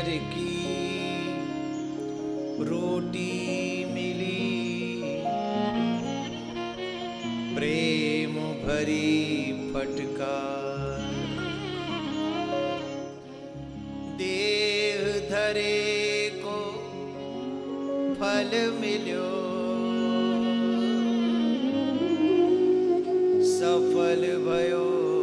बेर की रोटी मिली, प्रेम भरी फटकार। देह धरे को फल मिलो, सफल भयो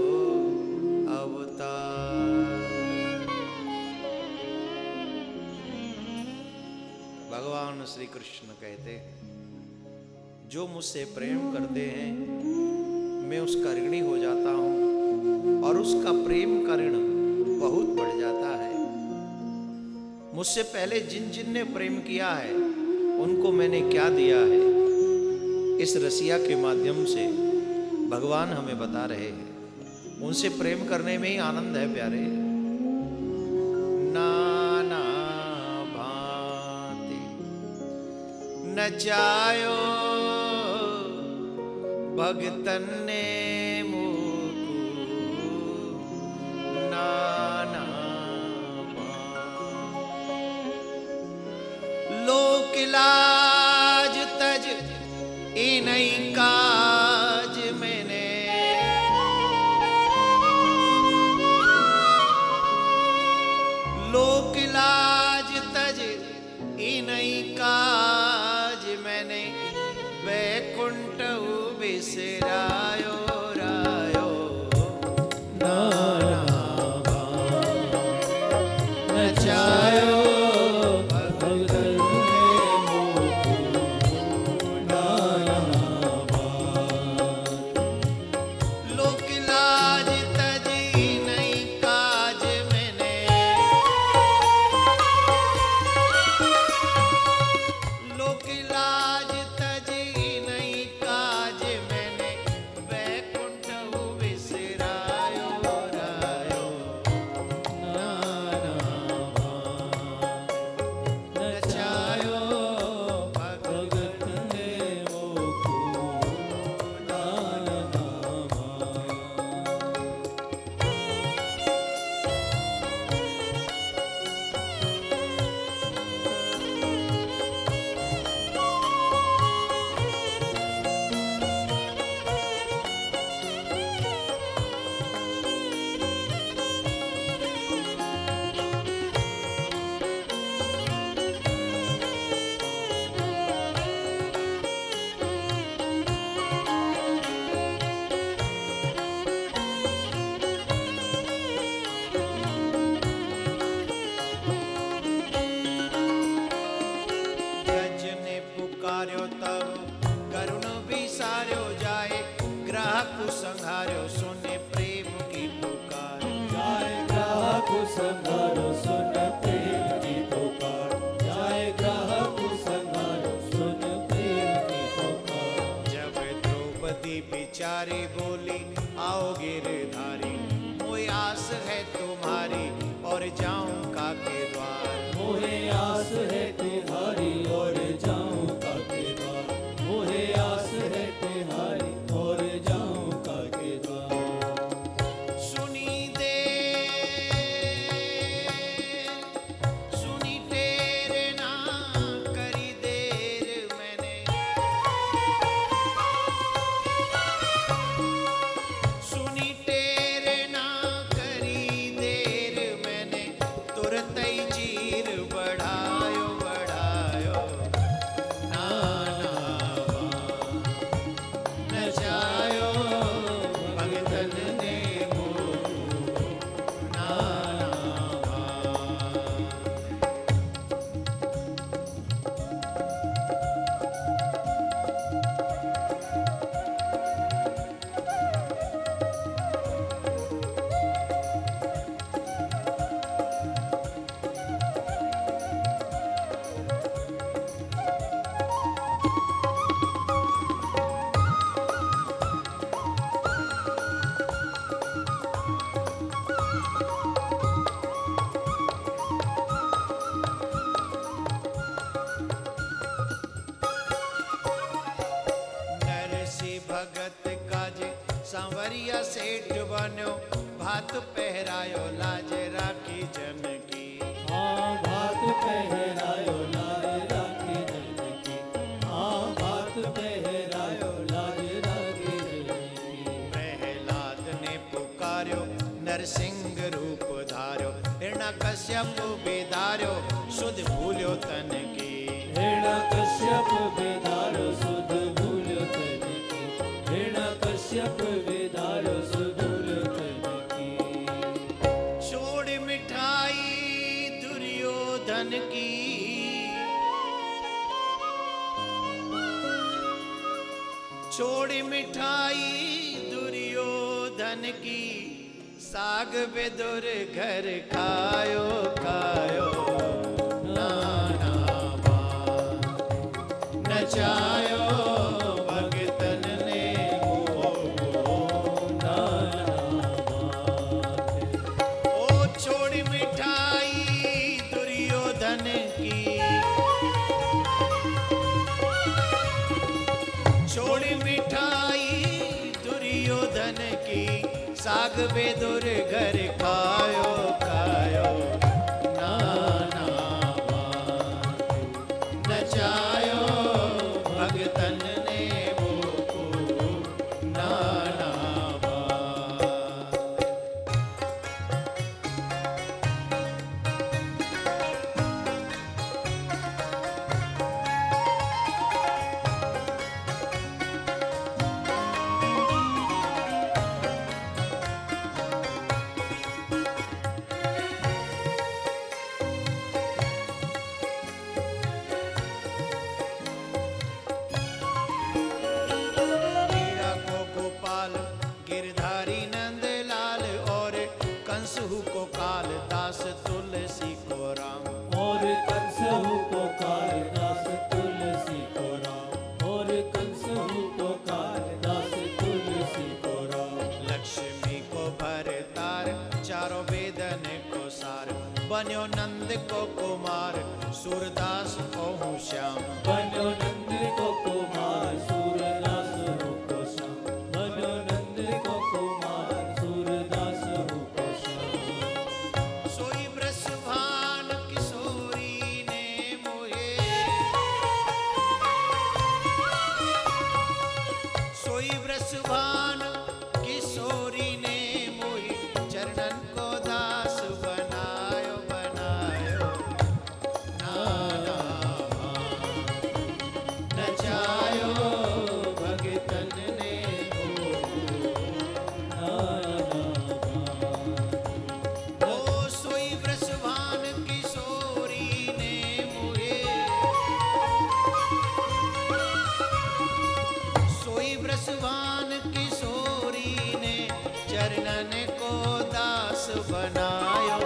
भगवान श्री कृष्ण कहते हैं, जो मुझसे प्रेम करते हैं मैं उसका ऋणी हो जाता हूं और उसका प्रेम का ऋण बहुत बढ़ जाता है। मुझसे पहले जिन जिन ने प्रेम किया है उनको मैंने क्या दिया है, इस रसिया के माध्यम से भगवान हमें बता रहे हैं। उनसे प्रेम करने में ही आनंद है प्यारे। नचायो भगतन ने मोकू नाना लोक लाज तज इनई काज मैंने, लोक लाज तज इनई काज मैंने, वैकुंठ बिसरायो रायो नाना नचायो भगतन ने मोकू नाना। लोक लाज तज इनई काज मैंने, लोक लाज तज इनई काज मैंने, वैकुंठ बिसरायो रायो नाना नचायो भगतन ने मोकू नाना। गज ने पुकार्यो तब करुण विसार्यो जाए, ग्राहक संहार्यो सुने प्रेम की पुकार जाए। ग्राहक संहारो सुन प्रेम की पुकार जाए, ग्राहक संहारो सुन प्रेम की पुकार। जब द्रौपदी बिचारी बोली आओ गिरधारी, मोह आस है तुम्हारी और जाऊं काके द्वार। मोहे आस है तुम्हारी और जाऊं काके द्वार, मोहे आस है तुम्हारी और जाऊं काके द्वार। सुनी दे सुनी तेरे ना करी देर मैंने, सुनी तेरे ना करी देर मैंने, तुरत ही चीर बढ़ायो बढ़ायो नाना नचायो भगतन ने मोकू नाना। सांवरिया सेठ बन्यो, भात पहरायो लाज राखी जन की। हाँ नरसिंह रूप धार्यो हिरण्यकश्यप विदार्यो सुध भूल्यो तन की हिरण्यकश्यप विदार्यो सुध भूल्यो तन की हिरण्यकश्यप विदार्यो सुध भूल्यो तन की छोड़ मिठाई दुर्योधन की छोड़ मिठाई दुर्योधन की साग बेदुर घर खायो खायो नाना नचायो भगतन ने ओ छोड़ मिठाई दुर्योधन की छोड़ मिठाई दुर्योधन की साग बेदुर घर खायो खायो नाना नचायो भगतन ने मोको नाना गिरधारी नंद लाल और कंसहु को काल दास तुलसी को राम और कंसहु को काल दास तुलसी को राम और कंसहु को काल दास तुलसी को राम लक्ष्मी को भरतार चारों वेदन को सार बन्यो नंद को कुमार सूरदास को श्याम बन्यो नंद को कुमार सूरदास को श्याम बन्यो नंद को कुमार सूरदास को श्याम सोई ब्रसभान किशोरी ने मोहे सोई ब्रसभान किशोरी ने मोहे चरणन को दास बनायो बनायो नाना नचायो भगतन ने ओ सोई ब्रसभान किशोरी ने मोहे सोई ब्रसभान किशोरी ने चरणन को दास बनायो